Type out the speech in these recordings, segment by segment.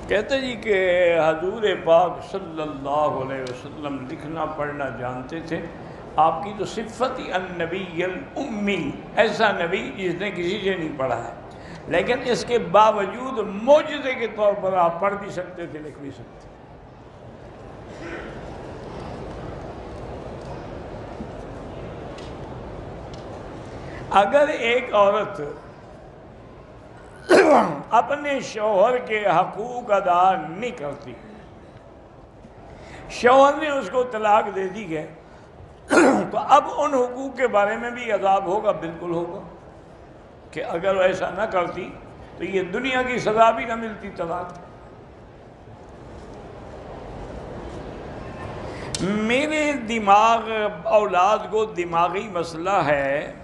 कहते जी कि हजूर पाक सल्लल्लाहु अलैहि वसल्लम लिखना पढ़ना जानते थे। आपकी तो सिफ़त ही अन्नबीय्युल उम्मी, ऐसा नबी जिसने किसी से नहीं पढ़ा है, लेकिन इसके बावजूद मोजज़े के तौर पर आप पढ़ भी सकते थे, लिख भी सकते। अगर एक औरत अपने शौहर के हकूक अदा नहीं करती, शौहर ने उसको तलाक दे दी है, तो अब उन हुकूक के बारे में भी अजाब होगा, बिल्कुल होगा कि अगर ऐसा ना करती तो ये दुनिया की सजा भी ना मिलती तलाक। मेरे दिमाग औलाद को दिमागी मसला है।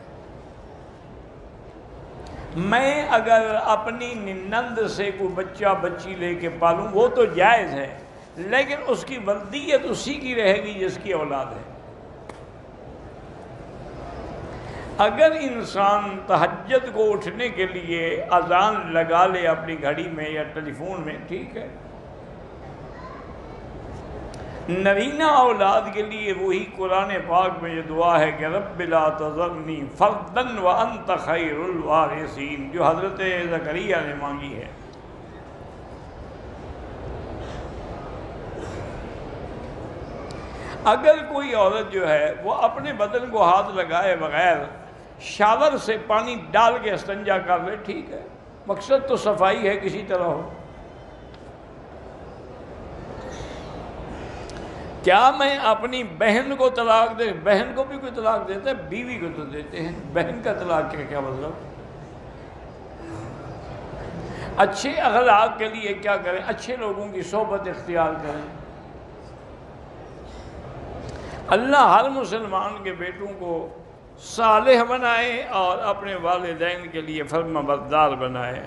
मैं अगर अपनी निनंद से कोई बच्चा बच्ची लेके पालूं वो तो जायज़ है, लेकिन उसकी वल्दियत उसी की रहेगी जिसकी औलाद है। अगर इंसान तहज्जुद को उठने के लिए अजान लगा ले अपनी घड़ी में या टेलीफोन में, ठीक है। नरीना औलाद के लिए वही कुरान पाक में ये दुआ है कि रब्बि ला तज़रनी फर्दन व अंत खैरुल वारिसीन, जो हज़रत ज़करिया ने मांगी है। अगर कोई औरत जो है वो अपने बदन को हाथ लगाए बगैर शावर से पानी डाल के इस्तिंजा कर ले, ठीक है, मकसद तो सफाई है किसी तरह हो। क्या मैं अपनी बहन को तलाक दे? बहन को भी कोई तलाक देता है, बीवी को तो देते हैं, बहन का तलाक का क्या मतलब? अच्छे अखलाक के लिए क्या करें? अच्छे लोगों की सोहबत इख्तियार करें। अल्लाह हर मुसलमान के बेटों को सालेह बनाए और अपने वालिदैन के लिए फर्माबरदार बनाए।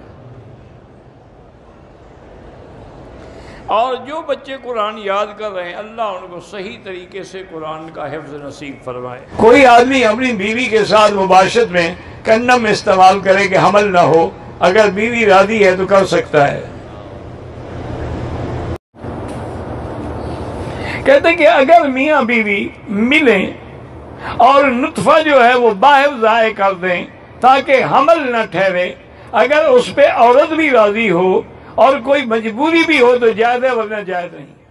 और जो बच्चे कुरान याद कर रहे हैं, अल्लाह उनको सही तरीके से कुरान का हिफ्ज़ नसीब फरमाए। कोई आदमी अपनी बीवी के साथ मुबाशरत में कंडम इस्तेमाल करे कि हमल ना हो, अगर बीवी राजी है तो कर सकता है। कहते कि अगर मियाँ बीवी मिलें और नुत्फा जो है वो बाहर ज़ाय कर दें ताकि हमल न ठहरे, अगर उस पर औरत भी राजी हो और कोई मजबूरी भी हो तो जायज़ है, वरना जायज़ नहीं।